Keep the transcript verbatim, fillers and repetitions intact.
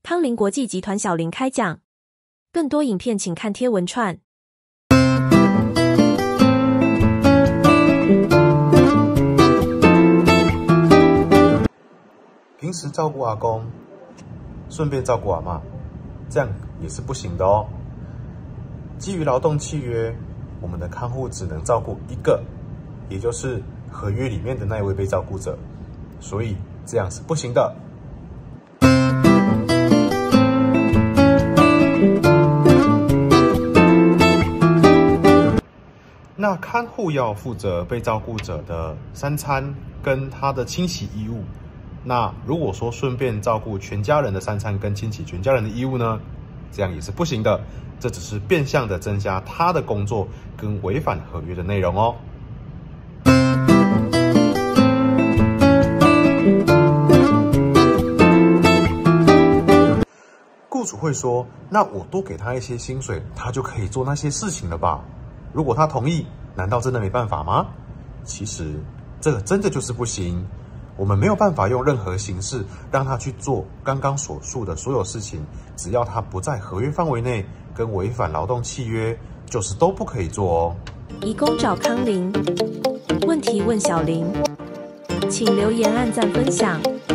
康林国际集团小林开讲。更多影片请看贴文串。 平时照顾阿公，顺便照顾阿嬷，这样也是不行的哦。基于劳动契约，我们的看护只能照顾一个，也就是合约里面的那一位被照顾者，所以这样是不行的。那看护要负责被照顾者的三餐跟他的清洗义务。那如果说顺便照顾全家人的三餐跟清洗全家人的义务呢，这样也是不行的。这只是变相的增加他的工作跟违反合约的内容哦。雇主会说，那我多给他一些薪水，他就可以做那些事情了吧？如果他同意，难道真的没办法吗？其实这个真的就是不行。我们没有办法用任何形式让他去做刚刚所述的所有事情，只要他不在合约范围内跟违反劳动契约，就是都不可以做哦。 移工找康林，问题问小林，请留言按赞分享。